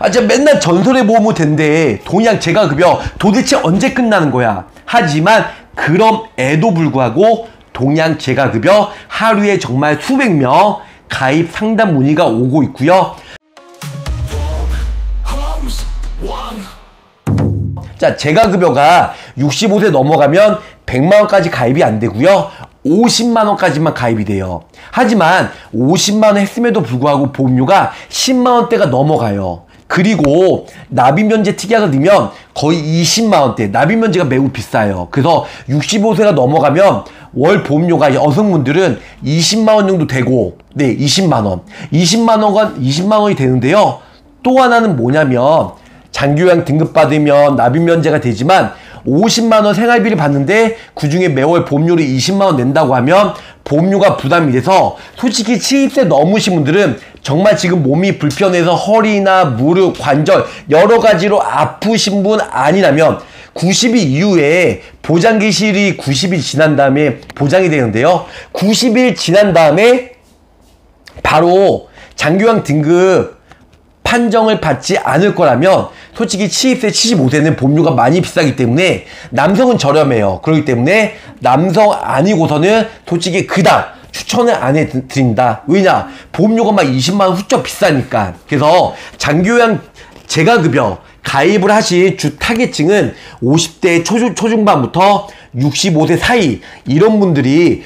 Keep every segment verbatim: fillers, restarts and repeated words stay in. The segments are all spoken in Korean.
아, 진짜 맨날 전설의 보험은 된대. 동양 재가급여 도대체 언제 끝나는 거야? 하지만 그럼에도 불구하고 동양 재가급여 하루에 정말 수백 명 가입 상담 문의가 오고 있고요. 자, 재가급여가 육십오 세 넘어가면 백만 원까지 가입이 안 되고요. 오십만 원까지만 가입이 돼요. 하지만 오십만 원 했음에도 불구하고 보험료가 십만 원대가 넘어가요. 그리고 납입면제 특약을 넣으면 거의 이십만 원대, 납입면제가 매우 비싸요. 그래서 육십오 세가 넘어가면 월 보험료가 여성분들은 이십만 원 정도 되고, 네, 이십만 원. 이십만 원, 이십만 원이 되는데요. 또 하나는 뭐냐면, 장기요양 등급 받으면 납입면제가 되지만 오십만 원 생활비를 받는데 그 중에 매월 보험료를 이십만 원 낸다고 하면 보험료가 부담이 돼서 솔직히 칠십 세 넘으신 분들은 정말 지금 몸이 불편해서 허리나 무릎, 관절 여러 가지로 아프신 분 아니라면 구십 일 이후에 보장기실이 구십 일 지난 다음에 보장이 되는데요. 구십 일 지난 다음에 바로 장기요양 등급 판정을 받지 않을 거라면 솔직히 칠십 세, 칠십오 세는 보험료가 많이 비싸기 때문에 남성은 저렴해요. 그렇기 때문에 남성 아니고서는 솔직히 그닥 추천을 안 해드린다. 왜냐? 보험료가 막 이십만 원 훌쩍 비싸니까. 그래서 장기요양 재가급여 가입을 하실 주 타겟층은 오십 대 초, 초중반부터 육십오 세 사이 이런 분들이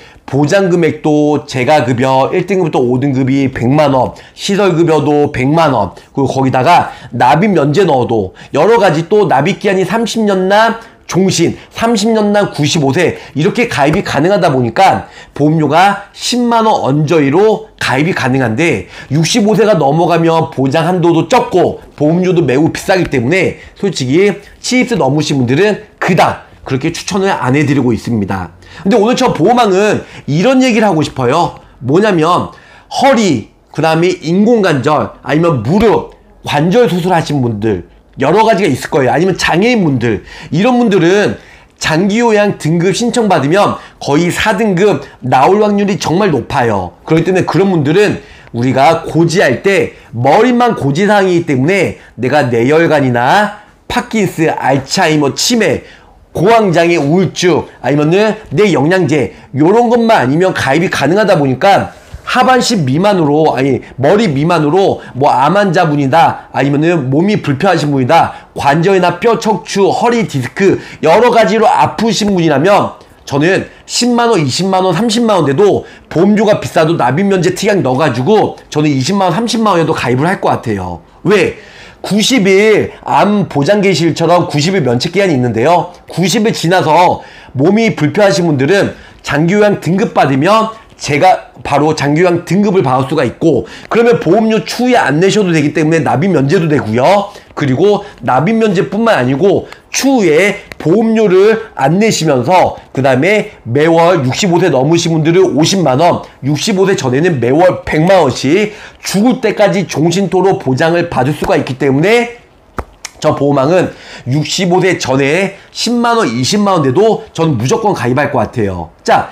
보장금액도 재가급여 일 등급부터 오 등급이 백만 원, 시설급여도 백만 원, 그리고 거기다가 납입면제 넣어도 여러가지 또 납입기한이 삼십 년 난 종신, 삼십 년 난 구십오 세 이렇게 가입이 가능하다 보니까 보험료가 십만 원 언저리로 가입이 가능한데 육십오 세가 넘어가면 보장 한도도 적고 보험료도 매우 비싸기 때문에 솔직히 칠십 세 넘으신 분들은 그닥 그렇게 추천을 안 해드리고 있습니다. 근데 오늘 저 보호망은 이런 얘기를 하고 싶어요. 뭐냐면 허리, 그 다음에 인공관절, 아니면 무릎, 관절 수술하신 분들 여러 가지가 있을 거예요. 아니면 장애인분들, 이런 분들은 장기요양 등급 신청받으면 거의 사 등급 나올 확률이 정말 높아요. 그렇기 때문에 그런 분들은 우리가 고지할 때 머리만 고지사항이기 때문에 내가 뇌혈관이나 파킨스, 알츠하이머, 치매, 고황장애, 우울증, 아니면은 내 영양제 요런 것만 아니면 가입이 가능하다 보니까 하반신 미만으로, 아니 머리 미만으로 뭐 암 환자분이다, 아니면은 몸이 불편하신 분이다, 관절이나 뼈, 척추, 허리, 디스크 여러 가지로 아프신 분이라면 저는 십만 원, 이십만 원, 삼십만 원 돼도 보험료가 비싸도 납입면제 특약 넣어가지고 저는 이십만 원, 삼십만 원에도 가입을 할 것 같아요. 왜? 구십 일 암 보장계실처럼 구십 일 면책기한이 있는데요. 구십 일 지나서 몸이 불편하신 분들은 장기요양 등급 받으면 제가 바로 장기요양 등급을 받을 수가 있고, 그러면 보험료 추후에 안 내셔도 되기 때문에 납입면제도 되고요. 그리고 납입면제뿐만 아니고 추후에 보험료를 안 내시면서 그 다음에 매월 육십오 세 넘으신 분들은 오십만 원, 육십오 세 전에는 매월 백만 원씩 죽을 때까지 종신토로 보장을 받을 수가 있기 때문에 저 보호망은 육십오 세 전에 십만 원, 이십만 원 돼도 저는 무조건 가입할 것 같아요. 자,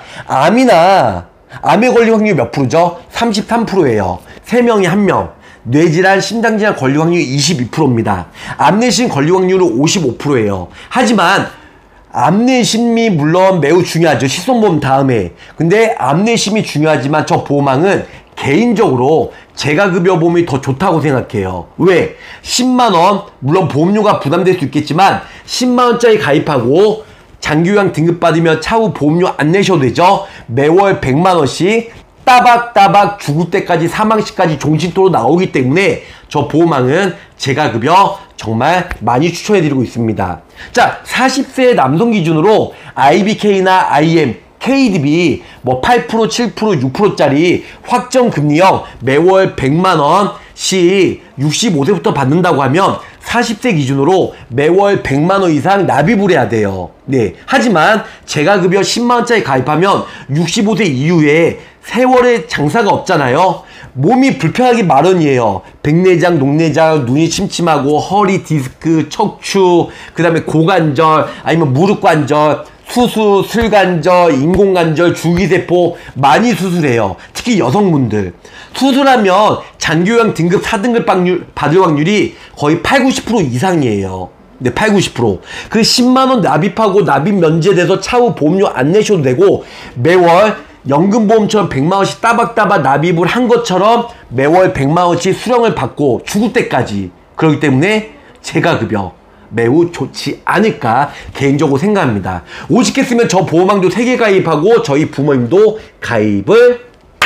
암이나 암에 걸릴 확률이 몇 프로죠? 삼십삼 퍼센트예요. 세 명이 한 명. 뇌질환, 심장질환 걸릴 확률이 이십이 퍼센트입니다. 암내심 걸릴 확률은 오십오 퍼센트예요. 하지만 암내심이 물론 매우 중요하죠. 실손보험 다음에. 근데 암내심이 중요하지만 저 보호망은 개인적으로 재가급여 보험이 더 좋다고 생각해요. 왜? 십만 원, 물론 보험료가 부담될 수 있겠지만 십만 원짜리 가입하고 장기요양 등급 받으면 차후 보험료 안 내셔도 되죠. 매월 백만 원씩 따박따박 죽을 때까지 사망시까지 종신토로 나오기 때문에 저 보호망은 재가급여 정말 많이 추천해드리고 있습니다. 자, 사십 세 남성 기준으로 아이비케이나 아이엠, 케이디비 뭐 팔 퍼센트, 칠 퍼센트, 육 퍼센트짜리 확정금리형 매월 백만 원씩 육십오 세부터 받는다고 하면 사십 세 기준으로 매월 백만 원 이상 납입을 해야 돼요. 네. 하지만 재가급여 십만 원짜리 가입하면 육십오 세 이후에 세월의 장사가 없잖아요. 몸이 불편하기 마련이에요. 백내장, 녹내장, 눈이 침침하고 허리, 디스크, 척추, 그 다음에 고관절, 아니면 무릎 관절, 수수, 슬관절, 인공관절, 줄기세포 많이 수술해요. 특히 여성분들. 수술하면 장기요양 등급 사 등급 받을 확률이 거의 팔, 구십 퍼센트 이상이에요. 네, 팔, 구십 퍼센트. 그 십만 원 납입하고 납입 면제돼서 차후 보험료 안 내셔도 되고, 매월 연금보험처럼 백만 원씩 따박따박 납입을 한 것처럼 매월 백만 원씩 수령을 받고 죽을 때까지. 그렇기 때문에 재가급여 매우 좋지 않을까 개인적으로 생각합니다. 오시겠으면 저 보험왕도 세 개 가입하고 저희 부모님도 가입을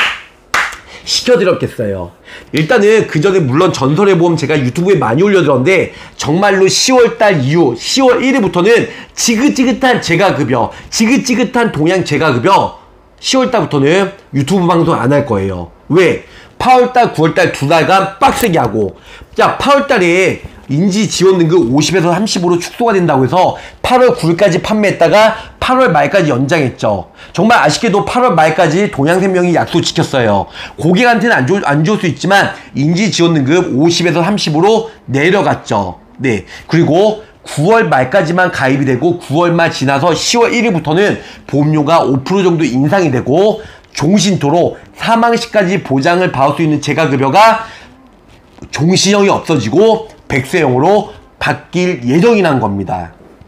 시켜드렸겠어요. 일단은 그 전에 물론 전설의 보험 제가 유튜브에 많이 올려드렸는데, 정말로 시월달 이후 시월 일 일부터는 지긋지긋한 재가급여, 지긋지긋한 동양 재가급여 시월달부터는 유튜브 방송 안 할 거예요. 왜? 팔월달, 구월달 두 달간 빡세게 하고, 자, 팔월달에 인지지원 등급 오십에서 삼십으로 축소가 된다고 해서 팔월 구일까지 판매했다가 팔월 말까지 연장했죠. 정말 아쉽게도 팔월 말까지 동양생명이 약속 지켰어요. 고객한테는 안, 좋, 안 좋을 수 있지만 인지지원 등급 오십에서 삼십으로 내려갔죠. 네. 그리고 구월 말까지만 가입이 되고 구월 말 지나서 시월 일 일부터는 보험료가 오 퍼센트 정도 인상이 되고, 종신토로 사망 시까지 보장을 받을 수 있는 재가급여가 종신형이 없어지고 백세형으로 바뀔 예정이란 겁니다.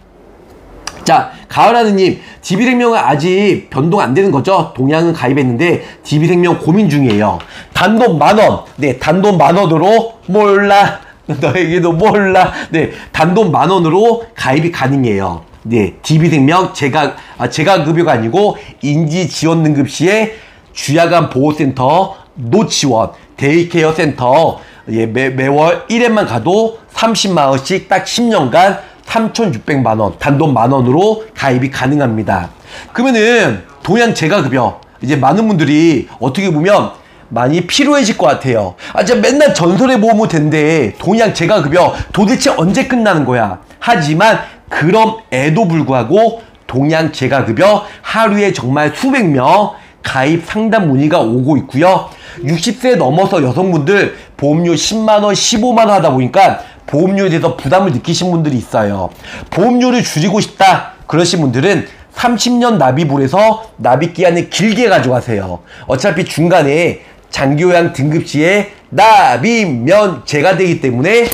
자, 가을하느님, 디비생명은 아직 변동 안 되는 거죠? 동양은 가입했는데 디비생명 고민 중이에요. 단돈 만 원. 네, 단돈 만 원으로 몰라. 너에게도 몰라. 네, 단돈 만 원으로 가입이 가능해요. 네, 디비생명 재가, 아, 재가급여가 아니고 인지지원 등급 시에 주야간 보호센터, 노치원, 데이케어 센터, 예, 매, 매월 일 회만 가도 삼십만 원씩 딱 십 년간 삼천육백만 원, 단돈 만 원으로 가입이 가능합니다. 그러면은 동양 재가급여, 이제 많은 분들이 어떻게 보면 많이 피로해질 것 같아요. 아, 진짜 맨날 전설의 보험은 된대. 동양 재가급여 도대체 언제 끝나는 거야? 하지만 그럼에도 불구하고 동양 재가급여 하루에 정말 수백 명 가입 상담 문의가 오고 있고요. 육십 세 넘어서 여성분들 보험료 십만 원, 십오만 원 하다 보니까 보험료에 대해서 부담을 느끼신 분들이 있어요. 보험료를 줄이고 싶다 그러신 분들은 삼십 년 납입을 해서 납입기한을 길게 가져가세요. 어차피 중간에 장기요양 등급시에 납입 면제가 되기 때문에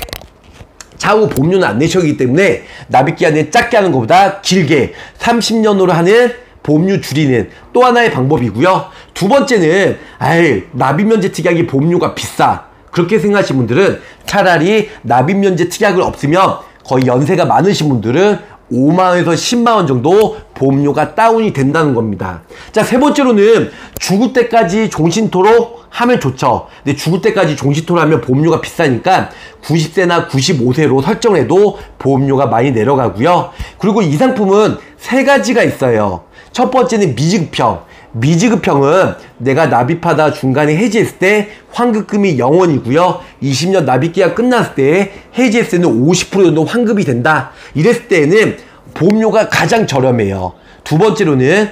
차후 보험료는 안 내셔야 하기 때문에 납입기한을 짧게 하는 것보다 길게 삼십 년으로 하는 보험료 줄이는 또 하나의 방법이고요. 두 번째는 아이 납입면제 특약이 보험료가 비싸 그렇게 생각하시는 분들은 차라리 납입면제 특약을 없으면 거의 연세가 많으신 분들은 오만 원에서 십만 원 정도 보험료가 다운이 된다는 겁니다. 자, 세 번째로는 죽을 때까지 종신토록 하면 좋죠. 근데 죽을 때까지 종신토록 하면 보험료가 비싸니까 구십 세나 구십오 세로 설정해도 보험료가 많이 내려가고요. 그리고 이 상품은 세 가지가 있어요. 첫 번째는 미지급형. 미지급형은 내가 납입하다 중간에 해지했을 때 환급금이 영 원이고요. 이십 년 납입기가 끝났을 때 해지했을 때는 오십 퍼센트 정도 환급이 된다. 이랬을 때는 보험료가 가장 저렴해요. 두 번째로는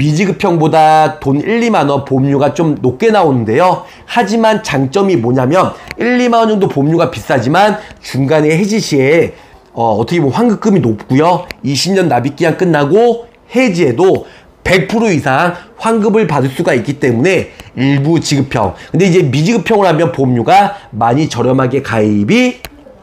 미지급형보다 돈 일, 이만 원 보험료가 좀 높게 나오는데요. 하지만 장점이 뭐냐면 일, 이만 원 정도 보험료가 비싸지만 중간에 해지 시에 어, 어떻게 보면 환급금이 높고요. 이십 년 납입기간 끝나고 해지에도 백 퍼센트 이상 환급을 받을 수가 있기 때문에 일부 지급형. 근데 이제 미지급형을 하면 보험료가 많이 저렴하게 가입이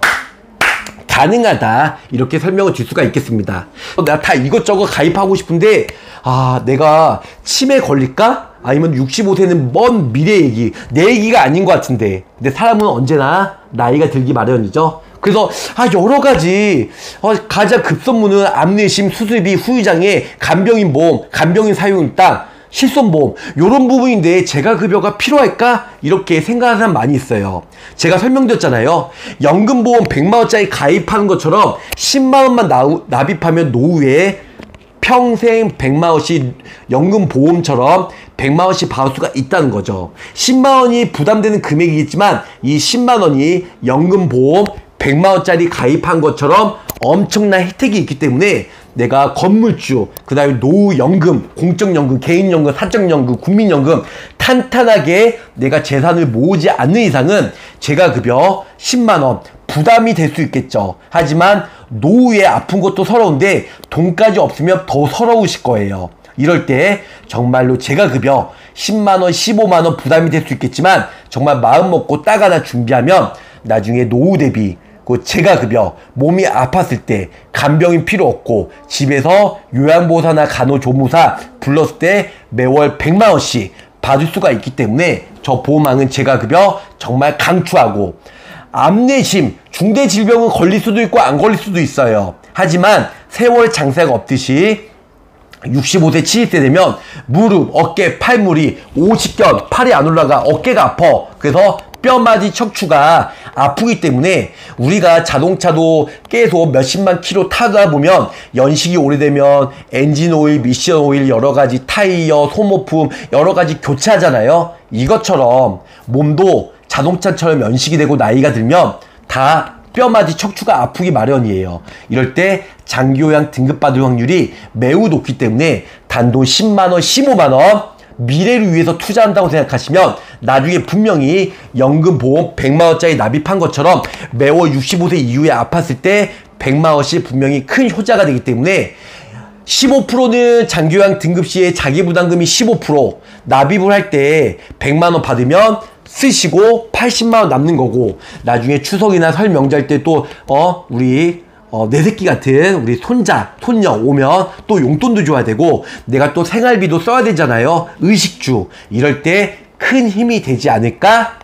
가능하다. 이렇게 설명을 줄 수가 있겠습니다. 내가 다 이것저것 가입하고 싶은데 아 내가 치매 걸릴까? 아니면 육십오 세는 먼 미래 얘기, 내 얘기가 아닌 것 같은데. 근데 사람은 언제나 나이가 들기 마련이죠. 그래서 아 여러 가지 어, 가장 급선무는 암내심, 수술비, 후유장애, 간병인 보험, 간병인 사용일당, 실손보험 요런 부분인데 재가급여가 필요할까? 이렇게 생각하는 사람 많이 있어요. 제가 설명드렸잖아요. 연금보험 백만 원짜리 가입하는 것처럼 십만 원만 나우, 납입하면 노후에 평생 백만 원씩 연금보험처럼 백만 원씩 받을 수가 있다는 거죠. 십만 원이 부담되는 금액이겠지만 이 십만 원이 연금보험 백만 원짜리 가입한 것처럼 엄청난 혜택이 있기 때문에 내가 건물주, 그 다음에 노후연금, 공적연금, 개인연금, 사적연금, 국민연금 탄탄하게 내가 재산을 모으지 않는 이상은 재가급여 십만 원 부담이 될 수 있겠죠. 하지만 노후에 아픈 것도 서러운데 돈까지 없으면 더 서러우실 거예요. 이럴 때 정말로 재가급여 십만 원, 십오만 원 부담이 될 수 있겠지만 정말 마음 먹고 딱 하나 준비하면 나중에 노후 대비 그 재가급여 몸이 아팠을 때 간병인 필요 없고 집에서 요양보호사나 간호조무사 불렀을 때 매월 백만 원씩 받을 수가 있기 때문에 저 보험왕은 재가급여 정말 강추하고, 암내심, 중대질병은 걸릴 수도 있고 안 걸릴 수도 있어요. 하지만 세월 장사가 없듯이 육십오 세, 칠십 세 되면 무릎, 어깨, 팔무리, 오십견, 팔이 안 올라가, 어깨가 아파. 그래서 뼈마디 척추가 아프기 때문에 우리가 자동차도 계속 몇십만 킬로 타다 보면 연식이 오래되면 엔진 오일, 미션 오일, 여러가지 타이어, 소모품 여러가지 교체하잖아요. 이것처럼 몸도 자동차처럼 연식이 되고 나이가 들면 다 뼈마디 척추가 아프기 마련이에요. 이럴 때 장기요양 등급받을 확률이 매우 높기 때문에 단돈 십만 원, 십오만 원 미래를 위해서 투자한다고 생각하시면 나중에 분명히 연금보험 백만 원짜리 납입한 것처럼 매월 육십오 세 이후에 아팠을 때 백만 원씩 분명히 큰 효자가 되기 때문에 십오 퍼센트는 장기요양 등급 시에 자기부담금이 십오 퍼센트 납입을 할 때 백만 원 받으면 쓰시고 팔십만 원 남는 거고, 나중에 추석이나 설 명절 때 또 어 우리 어, 내 새끼 같은 우리 손자, 손녀 오면 또 용돈도 줘야 되고 내가 또 생활비도 써야 되잖아요. 의식주. 이럴 때 큰 힘이 되지 않을까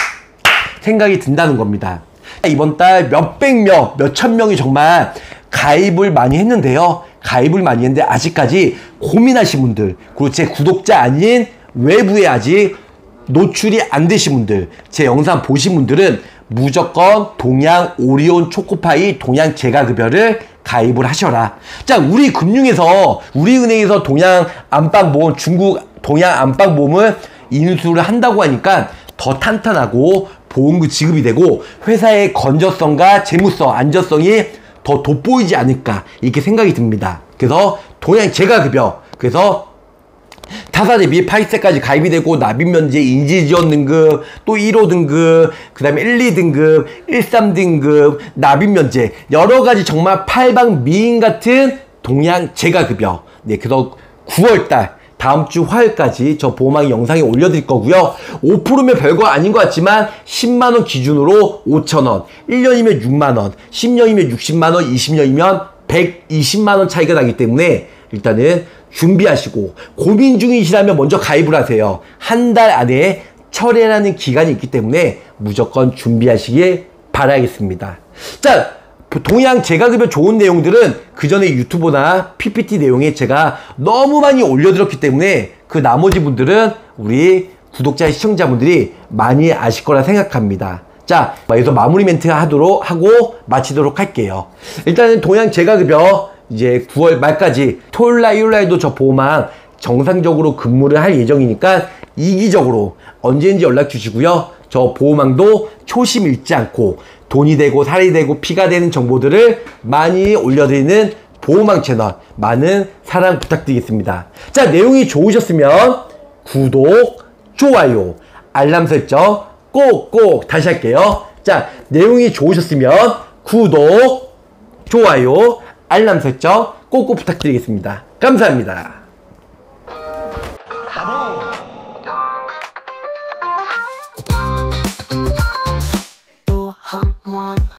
생각이 든다는 겁니다. 이번 달 몇백 명, 몇천 명이 정말 가입을 많이 했는데요. 가입을 많이 했는데 아직까지 고민하신 분들, 그리고 제 구독자 아닌 외부에 아직 노출이 안 되신 분들, 제 영상 보신 분들은 무조건 동양 오리온 초코파이 동양 재가급여를 가입을 하셔라. 자, 우리 금융에서, 우리 은행에서 동양 안방보험, 중국 동양 안방보험을 인수를 한다고 하니까 더 탄탄하고 보험금 지급이 되고 회사의 건전성과 재무성, 안전성이 더 돋보이지 않을까 이렇게 생각이 듭니다. 그래서 동양 재가급여, 그래서 타사 대비 팔십 세까지 가입이 되고 납입면제, 인지지원 등급, 또 일 호 등급, 그 다음에 일, 이 등급, 일, 삼 등급, 납입면제 여러가지 정말 팔방미인 같은 동양 재가급여. 네, 그래서 구월달 다음주 화요일까지 저 보험왕이 영상에 올려드릴 거고요. 오 퍼센트면 별거 아닌 것 같지만 십만 원 기준으로 오천 원, 일 년이면 육만 원, 십 년이면 육십만 원, 이십 년이면 백이십만 원 차이가 나기 때문에 일단은 준비하시고, 고민 중이시라면 먼저 가입을 하세요. 한 달 안에 철회라는 기간이 있기 때문에 무조건 준비하시길 바라겠습니다. 자, 동양 재가급여 좋은 내용들은 그 전에 유튜브나 피피티 내용에 제가 너무 많이 올려드렸기 때문에 그 나머지 분들은 우리 구독자 시청자분들이 많이 아실 거라 생각합니다. 자, 여기서 마무리 멘트 하도록 하고 마치도록 할게요. 일단은 동양 재가급여 이제 구월 말까지 토요일날, 일요일날도 저 보험왕 정상적으로 근무를 할 예정이니까 이기적으로 언제든지 연락 주시고요. 저 보험왕도 초심 잃지 않고 돈이 되고 살이 되고 피가 되는 정보들을 많이 올려드리는 보험왕 채널 많은 사랑 부탁드리겠습니다. 자, 내용이 좋으셨으면 구독, 좋아요, 알람 설정 꼭꼭 다시 할게요. 자, 내용이 좋으셨으면 구독, 좋아요, 알람 설정 꼭꼭 부탁드리겠습니다. 감사합니다.